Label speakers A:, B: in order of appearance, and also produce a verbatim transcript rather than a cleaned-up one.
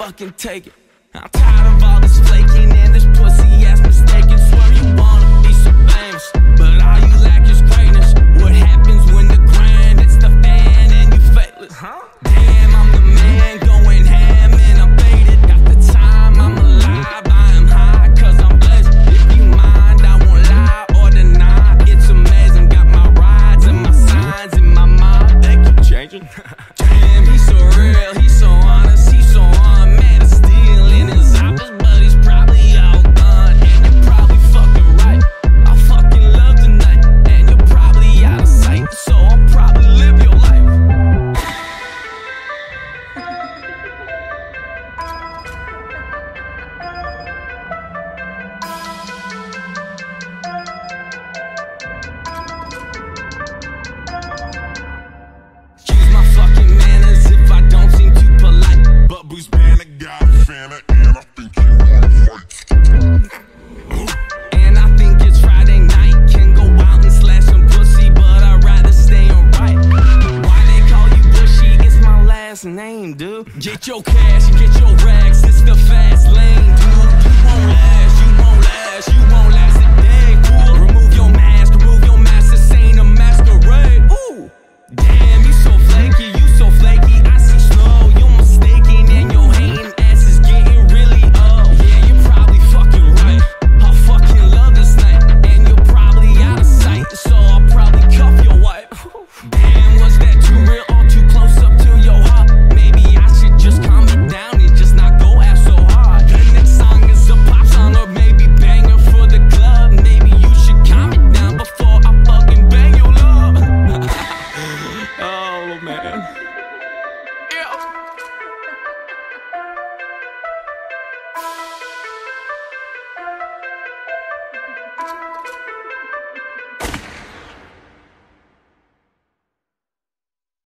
A: fucking take it. I'm tired of all this flaking and this pussy ass mistaken. Swear you wanna be so famous, but all you lack is greatness. What happens when the grind hits the fan and you faithless? Huh? Damn, I'm the man going ham and I'm faded. Got the time, I'm alive, I am high cause I'm blessed. If you mind, I won't lie or deny. It's amazing, got my rides and my signs in my mind. They keep changing. Damn, he's so real, he's so honest, he's so on. Man of steel in his office, but he's probably all done. And you're probably fucking right, I fucking love tonight. And you're probably out of sight, so I'll probably live your life. Use my fucking manners if I don't seem too polite. But Bruce Banner got a Fanta, and I think you wanna fight. And I think it's Friday night. Can go out and slash some pussy, but I'd rather stay on right. Why they call you Bushey? It's my last name, dude. Get your cash and get your rags. It's the fast lane, dude. You won't last, you won't last, you won't last a day, fool. Remove